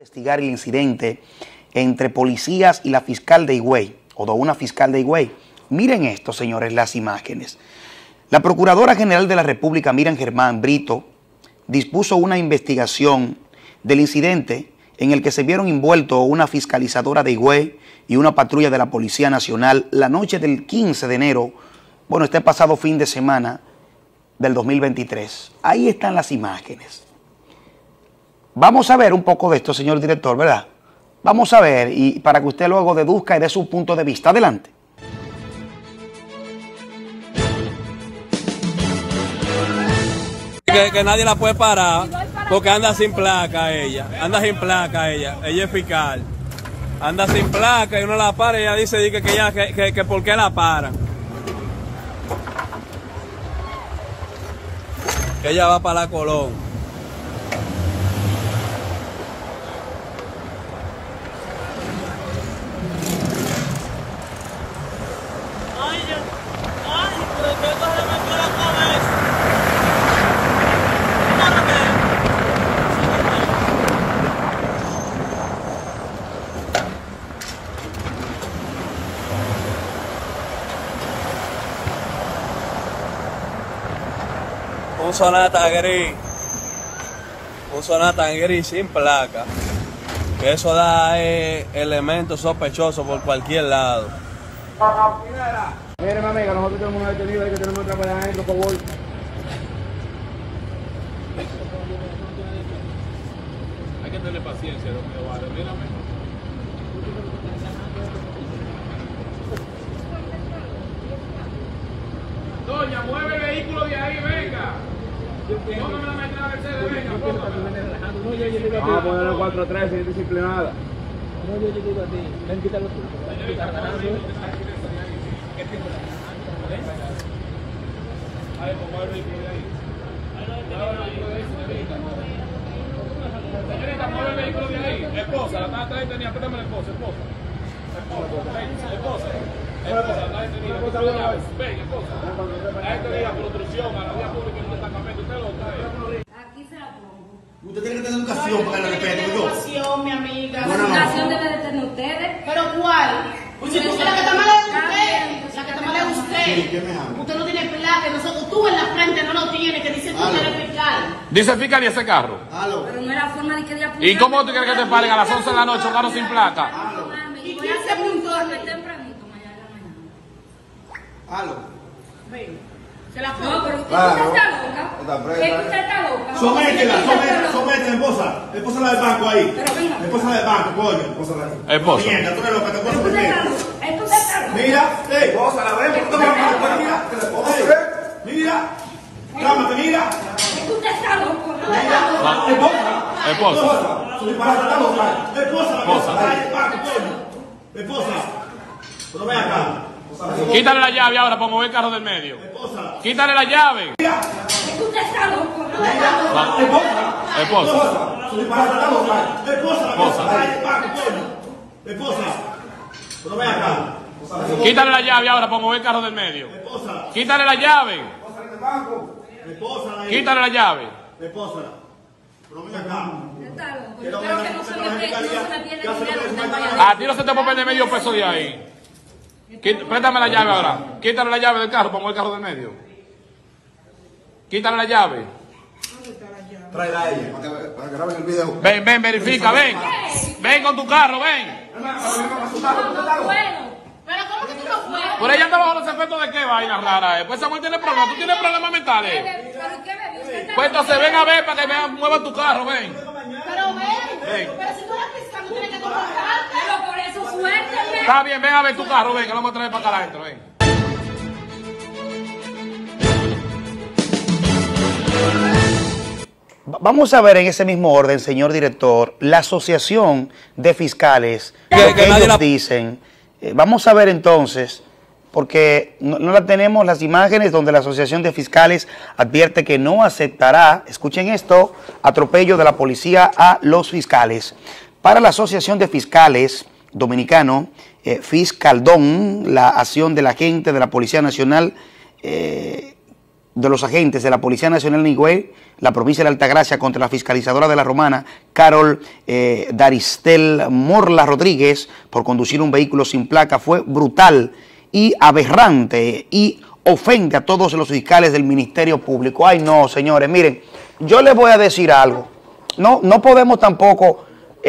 Investigar el incidente entre policías y la fiscal de Higüey, o de una fiscal de Higüey. Miren esto, señores, las imágenes. La Procuradora General de la República, Miriam Germán Brito, dispuso una investigación del incidente en el que se vieron envueltos una fiscalizadora de Higüey y una patrulla de la Policía Nacional la noche del 15 de enero, bueno, este pasado fin de semana del 2023. Ahí están las imágenes. Vamos a ver un poco de esto, señor director, ¿verdad? Vamos a ver, y para que usted luego deduzca y dé su punto de vista. Adelante. Que nadie la puede parar porque anda sin placa ella. Ella es fiscal. Anda sin placa y uno la para y ella dice que por qué la paran. Que ella va para la Colón. Un Sonata gris sin placa, que eso da elementos sospechosos por cualquier lado. Mire, mi amiga, nosotros tenemos una detenida y que tenemos otra para adentro, por favor. Hay que tener paciencia, don Eduardo, mírame. Doña, mueve el vehículo de ahí, venga. No me la metan a la Mercedes, venga, Vamos a poner el 413 y disciplinada. No, yo digo a ti, ven, quítalo tú. Señorita, mueve el vehículo de ahí. Esposa, la está detenida, préstame la esposa. Ven, esposa. La gente diga por obstrucción a la vía pública en un destacamento. Usted lo trae. Aquí se la pongo. Usted tiene que tener educación para que la respete. Educación, mi amiga. No, no, no. Educación debe de tener ustedes. ¿Pero cuál? Si usted la que está mal es usted. La que está mal es usted. Sí, ¿qué me habla? Usted no tiene placa. Nosotros, tú en la frente no lo tienes. Que dice que usted es fiscal. Dice fiscal y ese carro. Aló. Pero no era forma de que ella ¿Y cómo tú quieres que te paren a las 11 de la noche un carro sin placa? Y voy a hacer un informe tempranito mañana en la mañana. Aló. Ven. Se la No, pongo. pero usted Claro. está loca. Está presa. Es que usted está loca. Sométela, esposa. Esposa la del banco ahí. Pero venga. Esposa la del banco, coño. Esposa la Esposa. Mierda, tú eres loca, te puedo Usted está someter. loca. Esto está loca. Mira, esposa, la ven, mira. Cálmate, mira. Es que usted está loco. Esposa. Su disparate está loca. Esposa, la del banco, coño. Esposa. Pero ven acá. Quítale la llave ahora para mover el carro del medio. Esposa. Quítale la llave. Es que usted está loco. Esposa. Su disparate está loca. Esposa, la del banco, coño. Esposa. Pero ven acá. Quítale la llave ahora para mover el carro del medio. Esposa. Quítale la llave. Esposa, Quítale la llave. esposa. Pero ven acá. Está loco. Yo creo que no se me pierde dinero. A ti no se te puede perder medio peso de ahí. Préstame la llave ahora. Quítale la llave del carro para mover el carro del medio. Quítale la llave. Tráela a ella para que graben el video. Ven, verifica, ven. Ven con tu carro, ven. No puedo. Pero ¿cómo que tú no puedes? Por ella anda bajo los efectos de qué vaina rara. Pues esa mujer tiene problemas. ¿Tú tienes problemas mentales? ¿Pero qué me dice? Pues entonces ven a ver para que mueva tu carro, ven. Pero ven. Ven. Pero si tú eres fiscal, tú tienes que comportarte. Pero por eso suélteme. Está bien, ven a ver tu carro, ven, que lo vamos a traer para acá adentro, ven. Vamos a ver en ese mismo orden, señor director, la asociación de fiscales, Que lo que nadie ellos la... dicen. Vamos a ver entonces, porque no la tenemos las imágenes donde la asociación de fiscales advierte que no aceptará, escuchen esto, atropello de la policía a los fiscales. Para la asociación de fiscales dominicano, Fiscaldón, la acción de la gente de la Policía Nacional de los agentes de la Policía Nacional en Higüey, la provincia de Altagracia, contra la fiscalizadora de La Romana, Carol Daristel Morla Rodríguez, por conducir un vehículo sin placa, fue brutal y aberrante y ofende a todos los fiscales del Ministerio Público. Ay, no, señores, miren, yo les voy a decir algo. No podemos tampoco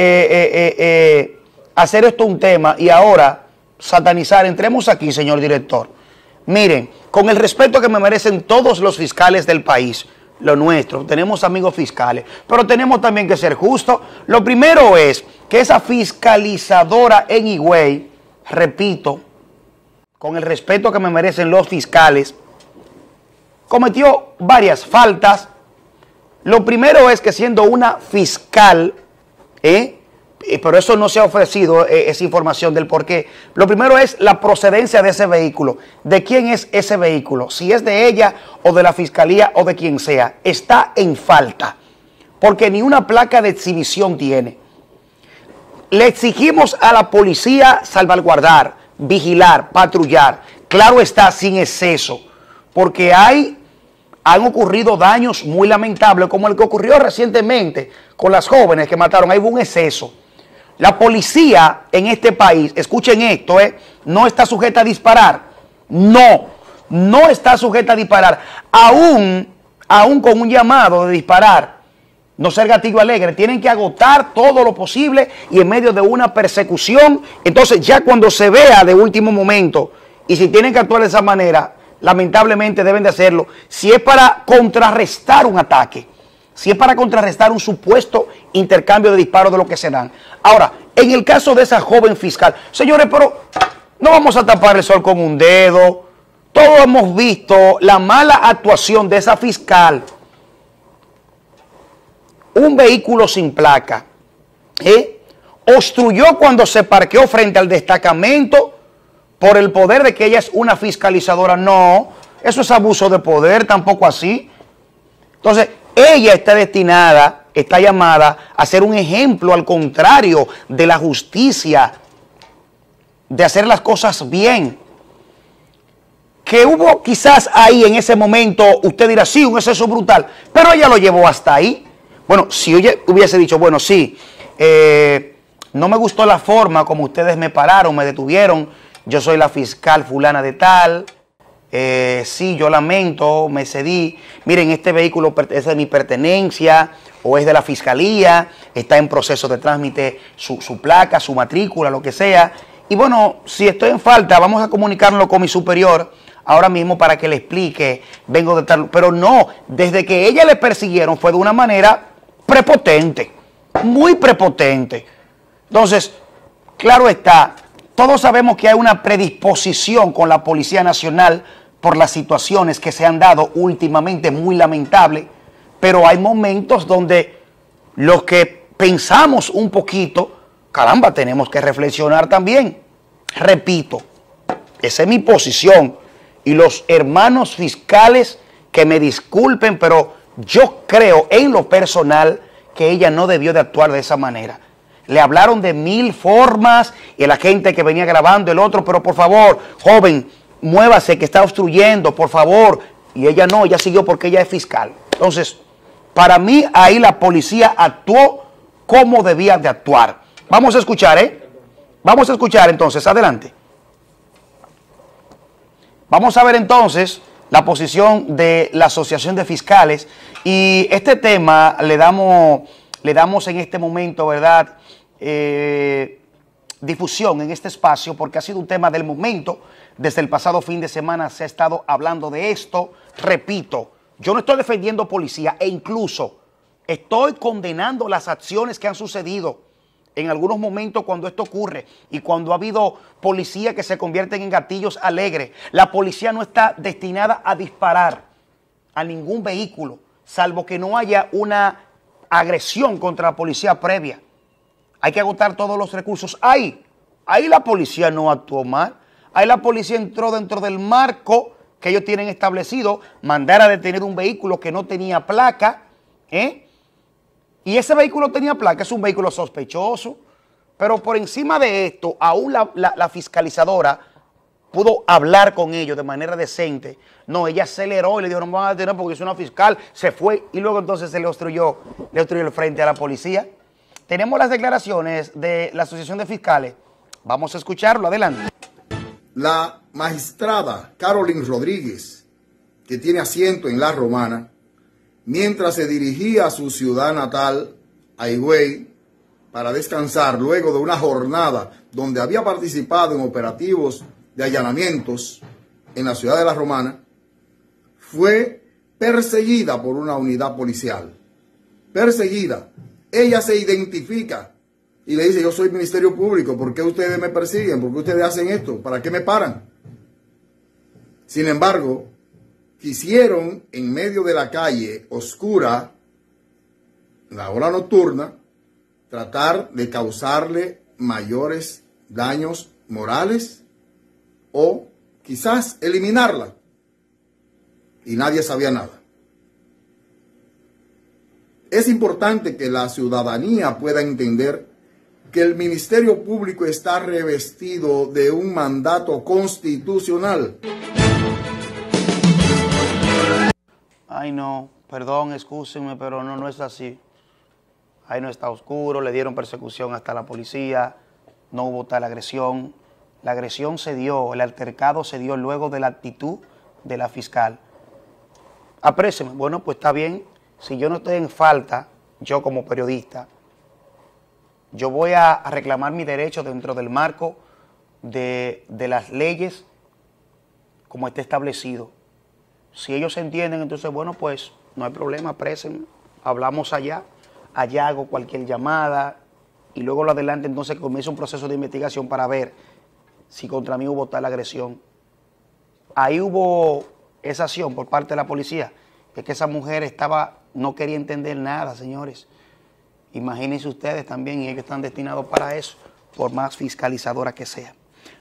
hacer esto un tema y ahora satanizar. Entremos aquí, señor director. Miren, con el respeto que me merecen todos los fiscales del país, lo nuestro, tenemos amigos fiscales, pero tenemos también que ser justos. Lo primero es que esa fiscalizadora en Higüey, repito, con el respeto que me merecen los fiscales, cometió varias faltas. Lo primero es que siendo una fiscal, pero eso no se ha ofrecido, esa información del por qué. Lo primero es la procedencia de ese vehículo. ¿De quién es ese vehículo? Si es de ella o de la fiscalía o de quien sea. Está en falta, porque ni una placa de exhibición tiene. Le exigimos a la policía salvaguardar, vigilar, patrullar. Claro está, sin exceso, porque han ocurrido daños muy lamentables, como el que ocurrió recientemente con las jóvenes que mataron. Ahí hubo un exceso. La policía en este país, escuchen esto, no está sujeta a disparar. No está sujeta a disparar. Aún con un llamado de disparar, no ser gatillo alegre, tienen que agotar todo lo posible y en medio de una persecución. Entonces ya cuando se vea de último momento y si tienen que actuar de esa manera, lamentablemente deben de hacerlo. Si es para contrarrestar un ataque, si es para contrarrestar un supuesto intercambio de disparos de lo que se dan. Ahora, en el caso de esa joven fiscal, señores, pero no vamos a tapar el sol con un dedo. Todos hemos visto la mala actuación de esa fiscal. Un vehículo sin placa, obstruyó cuando se parqueó frente al destacamento por el poder de que ella es una fiscalizadora. No, eso es abuso de poder, tampoco así. Entonces, ella está llamada a ser un ejemplo al contrario de la justicia, de hacer las cosas bien. Que hubo quizás ahí en ese momento, usted dirá, sí, un exceso brutal, pero ella lo llevó hasta ahí. Bueno, si ella hubiese dicho, bueno, sí, no me gustó la forma como ustedes me pararon, me detuvieron, yo soy la fiscal fulana de tal, sí, yo lamento, me cedí, miren, este vehículo es de mi pertenencia o es de la fiscalía, está en proceso de trámite su placa, su matrícula, lo que sea. Y bueno, si estoy en falta, vamos a comunicarlo con mi superior ahora mismo para que le explique, vengo de tal, pero no, desde que ella le persiguieron fue de una manera prepotente, muy prepotente. Entonces, claro está, todos sabemos que hay una predisposición con la Policía Nacional por las situaciones que se han dado últimamente, muy lamentable, pero hay momentos donde los que pensamos un poquito, caramba, tenemos que reflexionar también. Repito, esa es mi posición. Y los hermanos fiscales que me disculpen, pero yo creo en lo personal que ella no debió de actuar de esa manera. Le hablaron de 1000 formas y la gente que venía grabando, el otro, pero por favor, joven, muévase que está obstruyendo, por favor. Y ella no, ella siguió porque ella es fiscal. Entonces, para mí ahí la policía actuó como debía de actuar. Vamos a escuchar, Vamos a escuchar entonces, adelante. Vamos a ver entonces la posición de la Asociación de Fiscales y este tema le damos en este momento, ¿verdad?, difusión en este espacio porque ha sido un tema del momento. Desde el pasado fin de semana se ha estado hablando de esto. Repito, yo no estoy defendiendo policía e incluso estoy condenando las acciones que han sucedido en algunos momentos cuando esto ocurre y cuando ha habido policías que se convierten en gatillos alegres. La policía no está destinada a disparar a ningún vehículo, salvo que no haya una agresión contra la policía previa. Hay que agotar todos los recursos. Ahí la policía no actuó mal. Ahí la policía entró dentro del marco que ellos tienen establecido, mandar a detener un vehículo que no tenía placa, y ese vehículo tenía placa, es un vehículo sospechoso, pero por encima de esto, aún la fiscalizadora pudo hablar con ellos de manera decente. No, ella aceleró y le dijo, no me van a detener porque es una fiscal, se fue y luego entonces se le obstruyó el frente a la policía. Tenemos las declaraciones de la Asociación de Fiscales. Vamos a escucharlo, adelante. La magistrada Carolyn Rodríguez, que tiene asiento en La Romana, mientras se dirigía a su ciudad natal, a Higüey, para descansar luego de una jornada donde había participado en operativos de allanamientos en la ciudad de La Romana, fue perseguida por una unidad policial. Perseguida. Ella se identifica y le dice, yo soy Ministerio Público, ¿por qué ustedes me persiguen? ¿Por qué ustedes hacen esto? ¿Para qué me paran? Sin embargo, quisieron en medio de la calle oscura, la hora nocturna, tratar de causarle mayores daños morales o quizás eliminarla. Y nadie sabía nada. Es importante que la ciudadanía pueda entender que el Ministerio Público está revestido de un mandato constitucional. Ay, no, perdón, excúsenme, pero no es así. Ahí no está oscuro, le dieron persecución hasta la policía, no hubo tal agresión. La agresión se dio, el altercado se dio luego de la actitud de la fiscal. Aprécieme, bueno, pues está bien. Si yo no estoy en falta, yo como periodista, yo voy a reclamar mi derecho dentro del marco de las leyes como esté establecido. Si ellos entienden, entonces, bueno, pues no hay problema, aprécienme, hablamos allá hago cualquier llamada y luego lo adelante, entonces comienza un proceso de investigación para ver si contra mí hubo tal agresión. Ahí hubo esa acción por parte de la policía, es que esa mujer no quería entender nada, señores. Imagínense ustedes también, y ellos están destinados para eso, por más fiscalizadora que sea.